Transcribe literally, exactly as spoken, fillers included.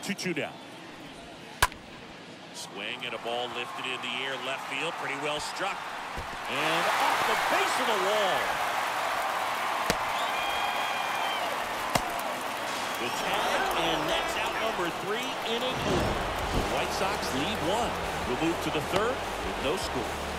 two two now. Swing and a ball lifted in the air left field. Pretty well struck. And off the base of the wall. The tag, and that's out number three, inning over. The White Sox lead one. We'll move to the third with no score.